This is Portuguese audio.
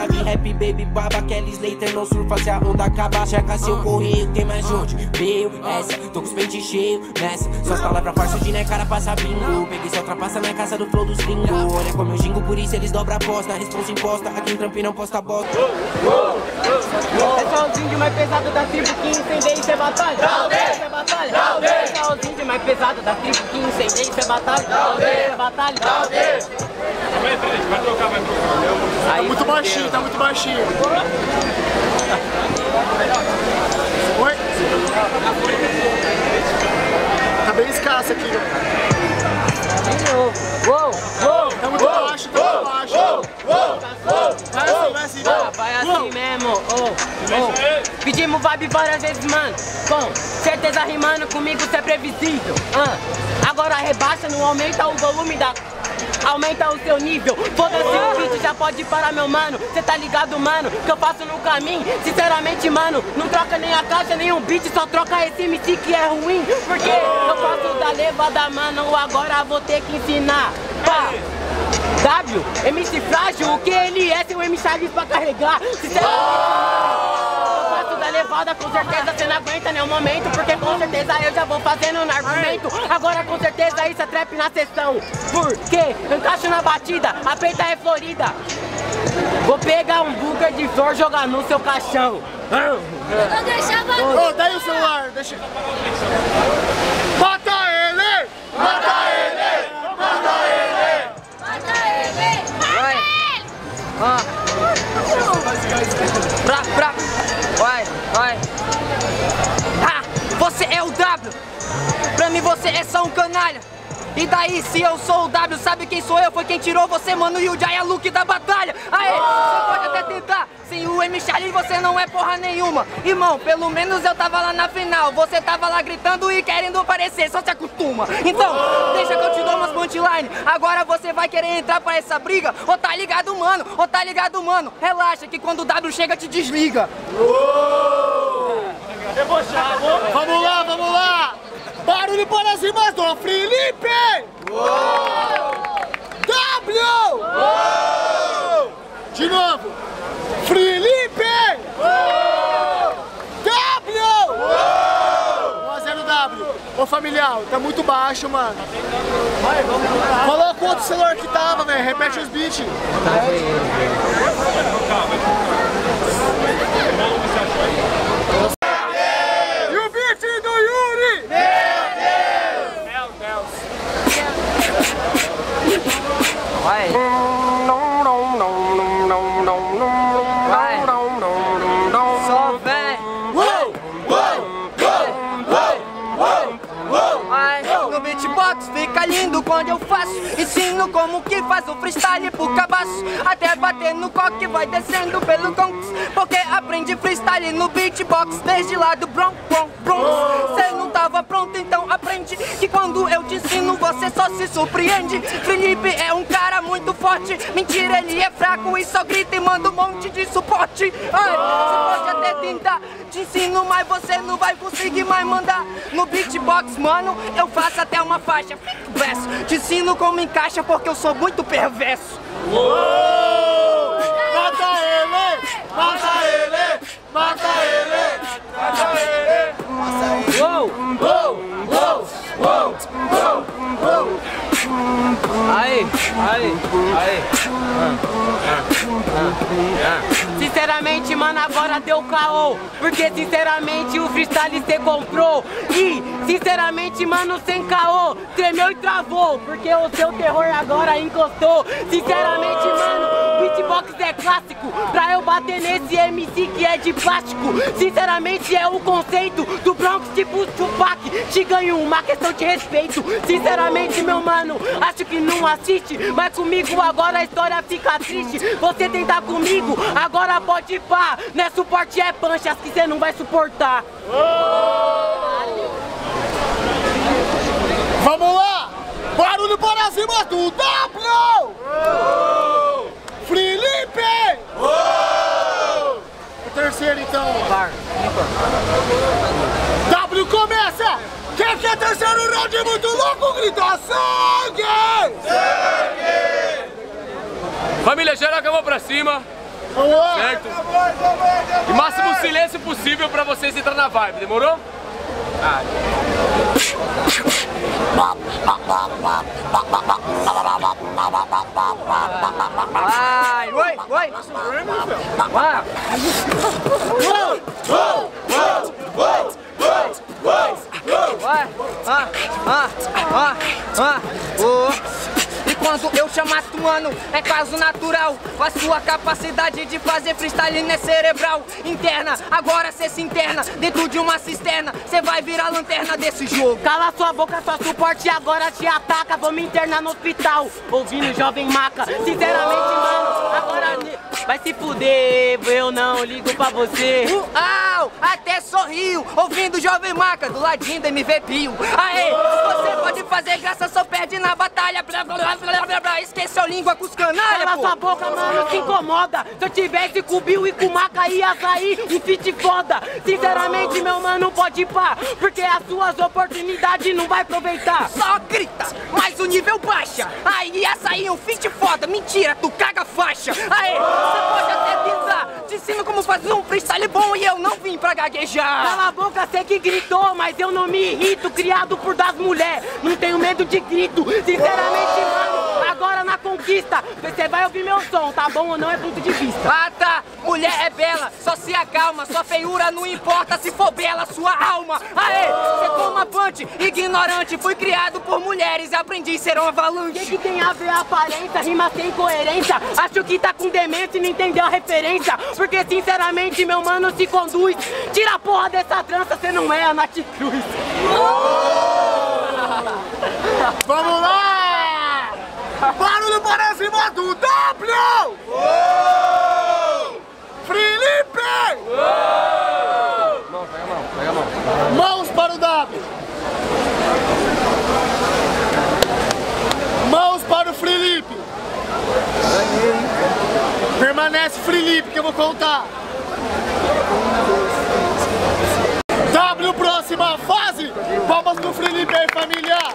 suave, rap, baby, baba. Kelly Slater não surfa se a onda acaba. Checa seu correio, tem mais onde? Veio essa, tô com os pentes cheios nessa. Suas palavras farsa de né, cara, passa bingo. Peguei só ultrapassa na casa do flow dos gringos. Olha como eu gingo, por isso eles dobram a aposta. Responsa imposta, aqui em Trampinho não posta bosta. É só os índios mais pesados da tribo que incendeia e cê batalha. Isso é batalha. É só os índios mais pesados da tribo que incendeia e cê batalha. Isso é batalha. Vai trocar, vai trocar. Tá muito baixinho, tá muito baixinho. Oi? Tá bem escasso aqui. Tá muito baixo, tá muito baixo. Vai assim, vai assim mesmo. Pedimos vibe várias vezes, mano. Com certeza rimando comigo cê é previsível. Agora rebaixa, não aumenta o volume da... Aumenta o seu nível. Foda-se o beat, já pode parar, meu mano. Cê tá ligado, mano, que eu faço no caminho. Sinceramente, mano, não troca nem a caixa, nem um beat. Só troca esse MC que é ruim. Porque eu faço da levada, mano. Agora vou ter que ensinar. Pá. W, MC frágil, o que ele é? Seu MC Charles pra carregar. Sinceramente, eu faço da levada, com certeza cê não aguenta nenhum momento. Porque com certeza eu já vou fazendo no argumento. Agora com certeza isso é trap na sessão. Porque eu encaixo na batida, a peita é florida. Vou pegar um buga de flor, jogar no seu caixão. Eu não deixava... Ô, daí o celular, deixa... Mata ele! Mata ele! Mata ele! Mata ele! Vai! Vai! Ah, você é o W! Pra mim você é só um canalha! E daí, se eu sou o W, sabe quem sou eu? Foi quem tirou você, mano, e o Jaya Luke da batalha. Aê, você pode até tentar. Sem o M. Charlie você não é porra nenhuma. Irmão, pelo menos eu tava lá na final. Você tava lá gritando e querendo aparecer, só se acostuma. Então, deixa que eu te dou umas punchline. Agora você vai querer entrar pra essa briga? Ô tá ligado, mano? Ô tá ligado, mano? Relaxa que quando o W chega te desliga. Vamos lá, vamos lá! Barulho para cima do Felipe! W! De novo! Felipe! W! 1-0 W. Ô familiar, tá muito baixo, mano. Coloca o outro celular que tava, velho. Repete os beats. E o beat do Yuri! Vai! Só vem! No beatbox fica lindo quando eu faço. Ensino como que faz o freestyle pro cabaço. Até bater no coque vai descendo pelo Conks. Porque aprendi freestyle no beatbox desde lá do Bronx. Cê não tava pronto, então aprende que quando eu te ensino você só se surpreende. Felipe é um cara muito forte. Mentira, ele é fraco e só grita e manda um monte de suporte. Ai, você pode até tentar, te ensino, mas você não vai conseguir mais mandar. No beatbox, mano, eu faço até uma faixa. Verso, te ensino como encaixa porque eu sou muito perverso. Mata ele! Mata ele! Mata ele! Mata ele! Aí. Sinceramente, mano, agora deu caô. Porque sinceramente o freestyle cê comprou. E sinceramente, mano, sem caô, tremeu e travou. Porque o seu terror agora encostou. Sinceramente, mano, beatbox é clássico. Pra eu bater nesse MC que é de plástico. Sinceramente é o conceito do Bronx tipo Tupac. Te ganho uma questão de respeito. Sinceramente, meu mano, acho que não assiste. Mas comigo agora a história fica triste. Você tentar comigo, agora pode ir pá. Não é suporte, é panchas que você não vai suportar. Vamos lá! Barulho para cima do W! Felipe! O terceiro então. W começa! Quem quer terceiro round muito louco grita sangue! Família geral que eu vou pra cima. Certo? E máximo silêncio possível pra vocês entrar na vibe, demorou? Vai, oi. E quando eu chamar tu mano, é caso natural. A sua capacidade de fazer freestyle não é cerebral. Interna, agora cê se interna dentro de uma cisterna. Cê vai virar lanterna desse jogo. Cala sua boca, só suporte agora te ataca. Vou me internar no hospital, ouvindo Jovem Maca. Sinceramente, mano, agora vai se fuder. Eu não ligo pra você. Uau, até sorriu, ouvindo Jovem Maca do ladinho da MV Pio. Aê, você pode fazer graça, só perde na batalha. Blá, blá, blá, blá, blá, blá. Esqueceu língua com os canalha. Cala sua boca, mano, se incomoda. Se eu tivesse com o Bill e com o Maca, ia sair um feat foda. Sinceramente, meu mano, pode ir pá, porque as suas oportunidades não vai aproveitar. Só grita, mas o nível baixa. Aí ia sair um feat foda. Mentira, tu caga faixa. Aê, você pode até tentar. Te ensino como fazer um freestyle bom e eu não vim pra gaguejar. Cala a boca, cê que gritou, mas eu não me irrito. Criado por das mulheres, não tenho medo de grito. Sinceramente, mano, agora na conquista você vai ouvir meu som, tá bom ou não é ponto de vista. Ah tá, mulher é bela, só se acalma. Sua feiura não importa, se for bela sua alma. Aê, você toma punch, ignorante. Fui criado por mulheres e aprendi a ser um avalanche. O que tem a ver a aparência, rima sem coerência? Acho que tá com demência e não entendeu a referência. Porque sinceramente meu mano se conduz. Tira a porra dessa trança, cê não é a Nath Cruz. Vamos lá! Barulho para cima do W! Felipe! Pega a mão. Mãos para o W! Mãos para o Felipe! Permanece Felipe que eu vou contar! W, próxima fase! Palmas pro Felipe aí, família!